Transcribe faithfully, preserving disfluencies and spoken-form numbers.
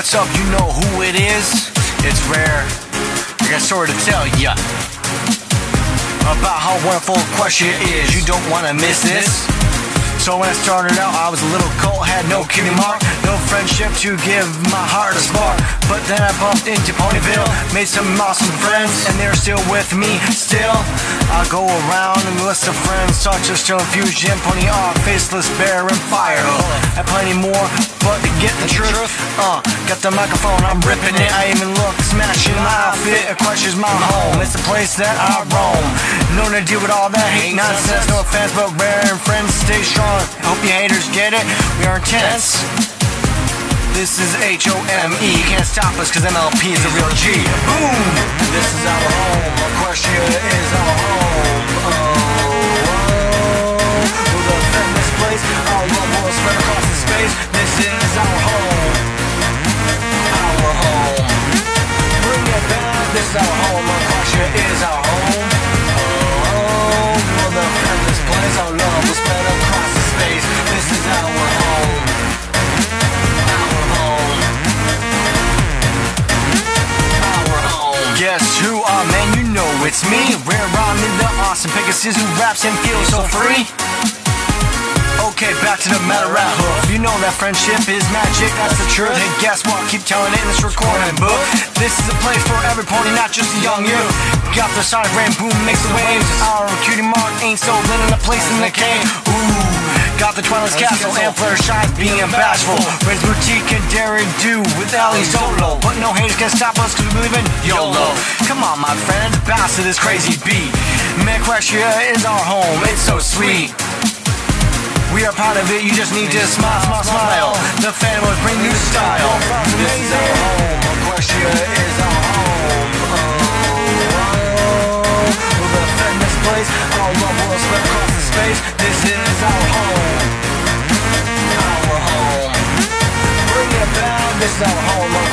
What's up, you know who it is? It's rare. I got a story to tell ya about how wonderful Equestria is. You don't wanna miss this. So when I started out, I was a little colt, had no cutie mark, no friendship to give my heart a spark. But then I bumped into Ponyville, made some awesome friends, and they're still with me still. I go around and list of friends such as Stone Fusion, Pony R, Faceless Bear, and Fire. And plenty more, but to get the truth, uh, got the microphone, I'm ripping it. I even look smashing my outfit. Equestria's my home, it's the place that I roam. No to deal with all that hate nonsense, no offense, but rare and friends stay strong. Hope you haters get it, we are intense. This is H O M E, you can't stop us cause M L P is a real G. Boom! This is our home, Equestria is our home. Oh, oh, we'll defend this place, our love will spread across the space. This is our home, our home. Bring it back, this is our home, Equestria is our home. Oh, oh, we'll defend this place, our love will spread across the space. This is our home, our home, our home. Guess who? Ah, man, you know it's me. Rare rhyming the awesome Pegasus who raps and feels so free. Okay, back to the matter at hoof. You know that friendship is magic, that's the truth. And guess what? Keep telling it in this recording book. This is a place for every pony, not just a young youth. Got the sonic rain boom, makes the waves. Our cutie mark ain't so lit in a place in the cave. Ooh, got the Twilight's Castle, and Flare shines being bashful. Ray's Boutique and Dare Do with Ali Solo. But no haters can stop us cause we believe in YOLO. Come on my friends, bounce to this crazy beat. Man, Equestria is our home, it's so sweet. We are part of it, you just need to smile, smile, smile. The Phantoms bring new style. This is our home, Equestria is our home. Oh, oh, we'll defend this place, our love will spread across the space. This is our home, our home. Bring it back, this is our home.